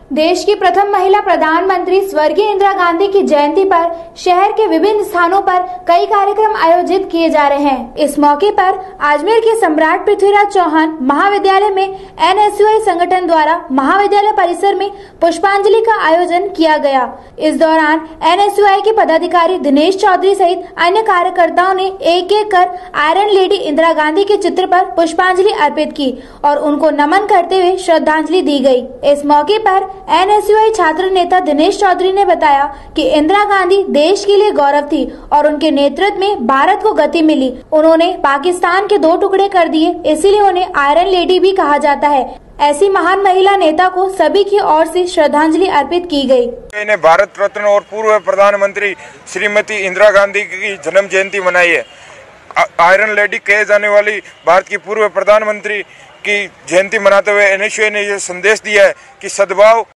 देश की प्रथम महिला प्रधानमंत्री स्वर्गीय इंदिरा गांधी की जयंती पर शहर के विभिन्न स्थानों पर कई कार्यक्रम आयोजित किए जा रहे हैं। इस मौके पर अजमेर के सम्राट पृथ्वीराज चौहान महाविद्यालय में एनएसयूआई संगठन द्वारा महाविद्यालय परिसर में पुष्पांजलि का आयोजन किया गया। इस दौरान एनएसयूआई के पदाधिकारी दिनेश चौधरी सहित अन्य कार्यकर्ताओं ने एक एक कर आयरन लेडी इंदिरा गांधी के चित्र पर पुष्पांजलि अर्पित की और उनको नमन करते हुए श्रद्धांजलि दी गयी। इस मौके पर एनएसयूआई छात्र नेता दिनेश चौधरी ने बताया कि इंदिरा गांधी देश के लिए गौरव थी और उनके नेतृत्व में भारत को गति मिली। उन्होंने पाकिस्तान के 2 टुकड़े कर दिए, इसीलिए उन्हें आयरन लेडी भी कहा जाता है। ऐसी महान महिला नेता को सभी की ओर से श्रद्धांजलि अर्पित की गई। भारत रत्न और पूर्व प्रधानमंत्री श्रीमती इंदिरा गांधी की जन्म जयंती मनाई है। आयरन लेडी कहे जाने वाली भारत की पूर्व प्रधानमंत्री की जयंती मनाते हुए एनएसयूआई ने यह संदेश दिया है कि सद्भाव